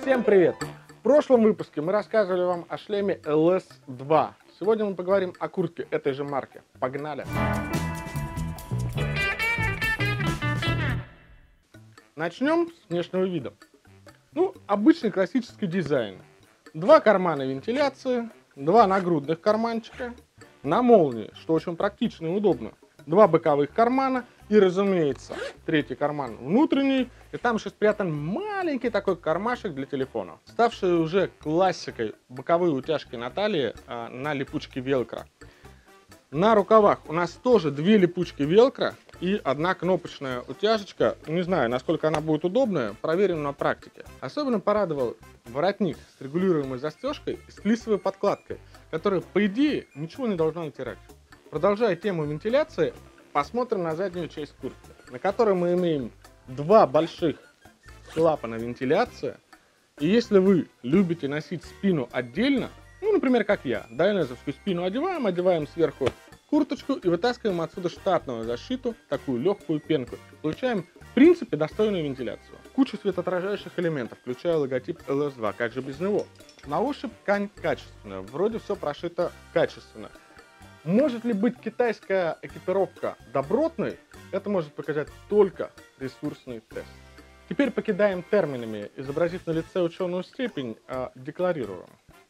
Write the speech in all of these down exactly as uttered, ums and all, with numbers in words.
Всем привет! В прошлом выпуске мы рассказывали вам о шлеме эл эс два. Сегодня мы поговорим о куртке этой же марки. Погнали! Начнем с внешнего вида. Ну, обычный классический дизайн. Два кармана вентиляции, два нагрудных карманчика, на молнии, что очень практично и удобно. Два боковых кармана и, разумеется, третий карман внутренний. И там еще спрятан маленький такой кармашек для телефона. Ставшие уже классикой боковые утяжки на талии а, на липучке велкро. На рукавах у нас тоже две липучки велкро и одна кнопочная утяжечка. Не знаю, насколько она будет удобная, проверим на практике. Особенно порадовал воротник с регулируемой застежкой и с флисовой подкладкой, которая, по идее, ничего не должна натирать. Продолжая тему вентиляции, посмотрим на заднюю часть куртки, на которой мы имеем два больших клапана вентиляции. И если вы любите носить спину отдельно, ну, например, как я, дайнезовскую спину одеваем, одеваем сверху курточку и вытаскиваем отсюда штатную защиту, такую легкую пенку. Получаем, в принципе, достойную вентиляцию. Куча светоотражающих элементов, включая логотип эл эс два, как же без него. На ощупь ткань качественная, вроде все прошито качественно. Может ли быть китайская экипировка добротной? Это может показать только ресурсный тест. Теперь покидаем терминами, изобразив на лице ученую степень, а декларируем.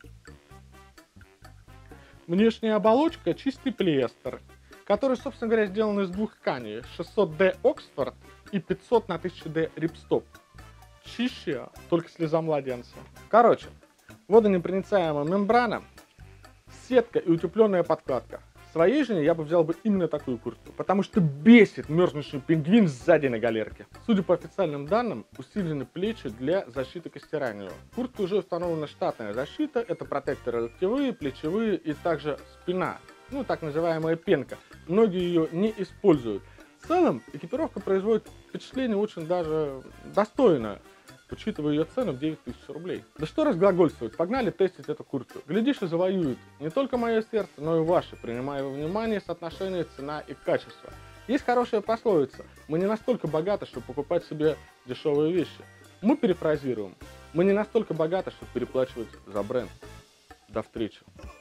Внешняя оболочка чистый полиэстер, который, собственно говоря, сделан из двух тканей: шестьсот дэ Оксфорд и пятьсот на тысячу дэ Рипстоп. Чище, только слеза младенца. Короче, водонепроницаемая мембрана, сетка и утепленная подкладка. Своей жене я бы взял бы именно такую куртку, потому что бесит мерзнущий пингвин сзади на галерке. Судя по официальным данным, усилены плечи для защиты к стиранию. В куртке уже установлена штатная защита, это протекторы локтевые, плечевые и также спина, ну так называемая пенка. Многие ее не используют. В целом, экипировка производит впечатление очень даже достойное, учитывая ее цену в девять тысяч рублей. Да что разглагольствовать, погнали тестить эту куртку. Глядишь, и завоюет не только мое сердце, но и ваше, принимая во внимание соотношение цена и качество. Есть хорошая пословица: мы не настолько богаты, чтобы покупать себе дешевые вещи. Мы перефразируем: мы не настолько богаты, чтобы переплачивать за бренд. До встречи.